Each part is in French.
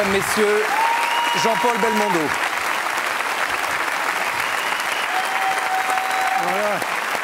mesdames, messieurs, Jean-Paul Belmondo. Voilà.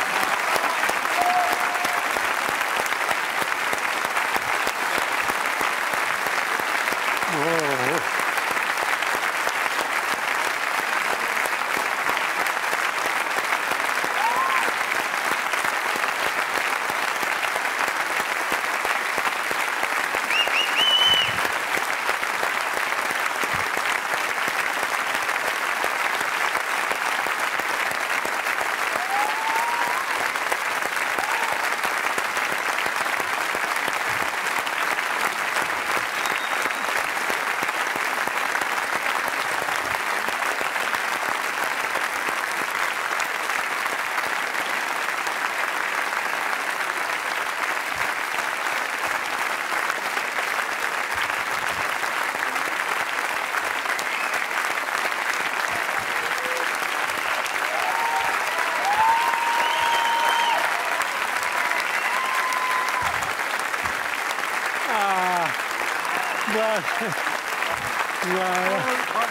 Voilà.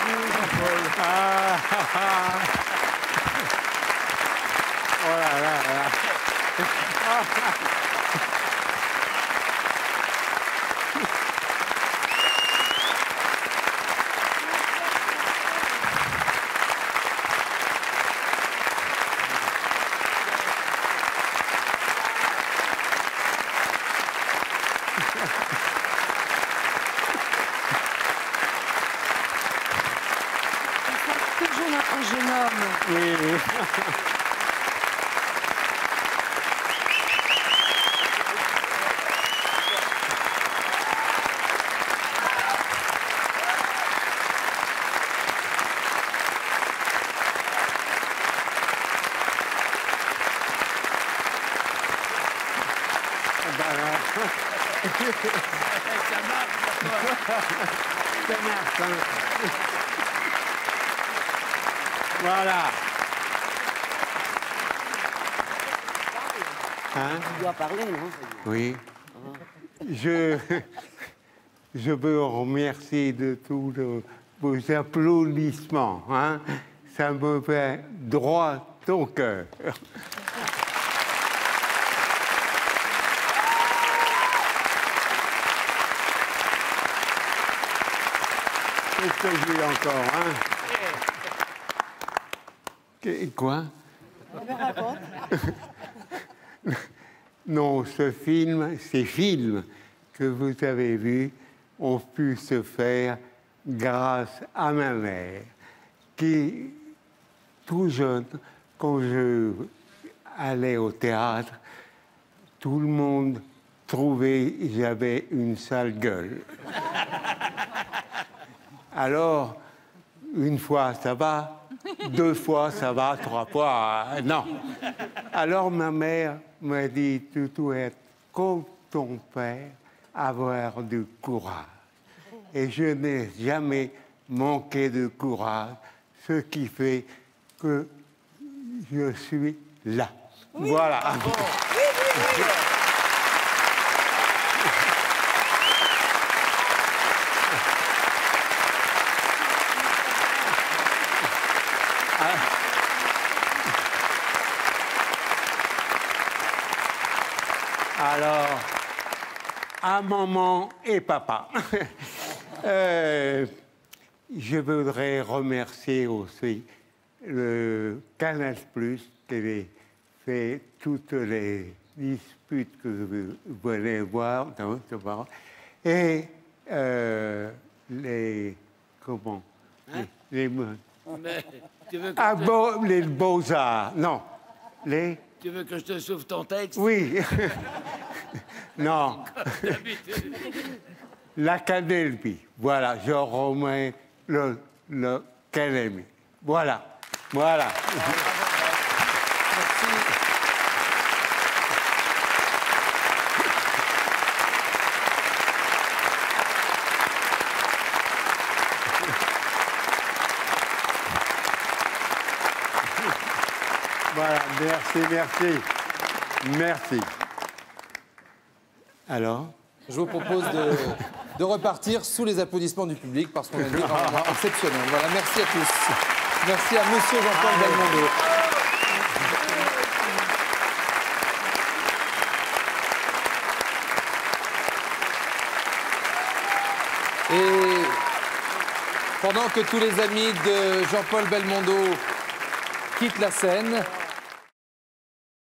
Oh là là là. Toujours notre jeune homme. Oui, oui. Ça marche, hein. Voilà. Hein? Tu dois parler, non? Oui. Je veux remercier de tous vos applaudissements. Hein? Ça me fait droit au cœur. Qu'est-ce que j'ai encore, hein? Quoi? Non, ces films que vous avez vus ont pu se faire grâce à ma mère, qui, tout jeune, quand je allais au théâtre, tout le monde trouvait que j'avais une sale gueule. Alors, une fois, ça va. 2 fois, ça va. 3 fois, non. Alors, ma mère m'a dit, tu dois être comme ton père, avoir du courage. Et je n'ai jamais manqué de courage, ce qui fait que je suis là. Oui, voilà. Bravo. Oui, oui, oui. Alors, à maman et papa, je voudrais remercier aussi le Canal+, qui a fait toutes les disputes que vous venez voir, et les... comment? Hein? Les Beaux-Arts, non. Les... Tu veux que je te sauve ton texte? Oui. Non. L'Académie. Voilà, je remets l'Académie. Voilà. Voilà. Merci. Voilà, merci, merci. Merci. Alors? Je vous propose de de repartir sous les applaudissements du public parce qu'on a dit un moment exceptionnel. Voilà, merci à tous. Merci à monsieur Jean-Paul Belmondo. Et pendant que tous les amis de Jean-Paul Belmondo quittent la scène,